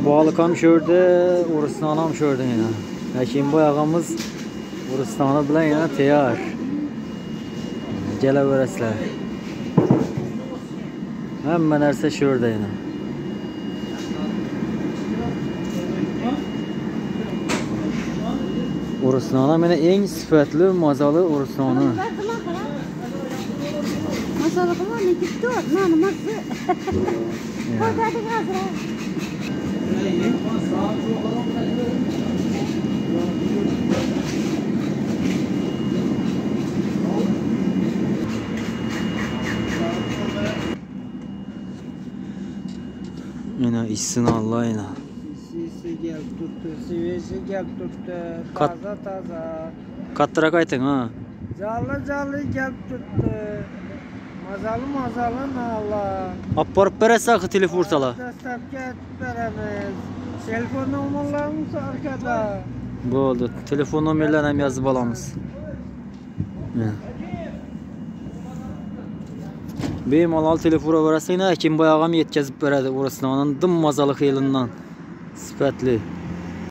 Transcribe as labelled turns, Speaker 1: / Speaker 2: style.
Speaker 1: Balıkam şördü, Uruslanam şördü yine. Hakim boyağımız Uruslanı bilen yine teyar. Gele veresler. Hemen nerse şördü yine. Uruslanı mene en sıfatlı mazalı Uruslanı.
Speaker 2: Masalı kılar ne gitti o? Nanıması. Koydadık hazır.
Speaker 1: Yine işsin Allah yine.
Speaker 3: Sisi gel tuttu, sivesi gel tuttu, taza taza.
Speaker 1: Kattıra kaytın ha.
Speaker 3: Canlı canlı gel tuttu. Mazalı mazalı nala.
Speaker 1: Apparıp berese akı telif vursala.
Speaker 3: Destekçe veremiz. Telefon numaralarımız arkada.
Speaker 1: Bu oldu. Telefon numarlarını hem yazıp alamız. Benim alal telefona verese yine kim bayağım yetkazıp veredi. Orasını onun dım mazalı yılından. Sıfatlı.